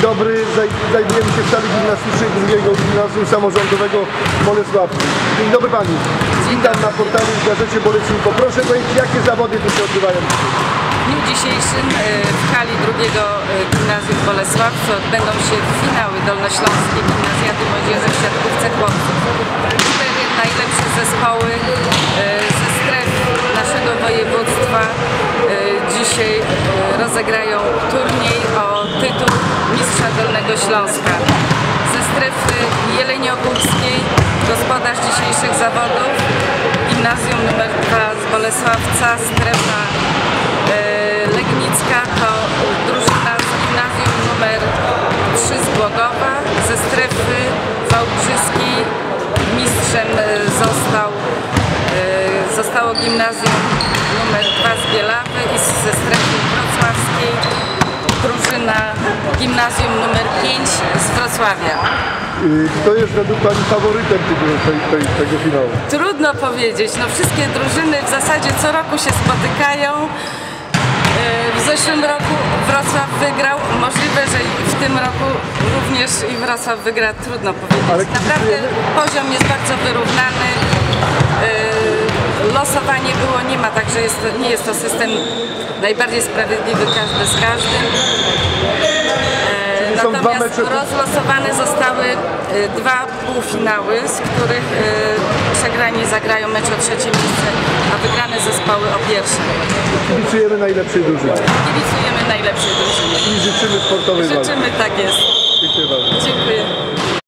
dobry, znajdujemy się w sali gimnastycznej drugiego gimnazjum samorządowego w Bolesławcu. Dzień dobry Pani. Witam na portalu w gazecie Bolesinfo. Proszę powiedzieć, jakie zawody tu się odbywają? W dniu dzisiejszym w hali drugiego gimnazjum w Bolesławcu odbędą się finały dolnośląskiej gimnazjady młodzieży w siatkówce chłopców. 4 najlepsze zespoły ze stref naszego województwa dzisiaj rozegrają turniej o tytuł Mistrza Dolnego Śląska. Ze strefy jeleniogórskiej gospodarz dzisiejszych zawodów gimnazjum nr 2 z Bolesławca, strefa Legnicka to drużyna z gimnazjum nr 3 z Głogowa. Ze strefy wałbrzyskiej mistrzem zostało gimnazjum nr 2 z Bielawy i ze strefy wrocławskiej drużyna gimnazjum nr 5 z Wrocławia. Kto jest według Pani faworytem tego finału? Trudno powiedzieć. No, wszystkie drużyny w zasadzie co roku się spotykają. W zeszłym roku Wrocław wygrał. Możliwe, że w tym roku również i Wrocław wygra. Trudno powiedzieć. Naprawdę poziom jest bardzo wyrównany. Losowanie było, nie ma tak, że nie jest to system najbardziej sprawiedliwy każdy z każdym. Natomiast rozlosowane zostały 2 półfinały, z których przegrani zagrają mecz o 3. miejsce, a wygrane zespoły o 1. Kibicujemy najlepszej drużynie. Kibicujemy najlepszej drużynie. I życzymy sportowej walki. Życzymy, tak jest. Dziękuję bardzo. Dziękuję.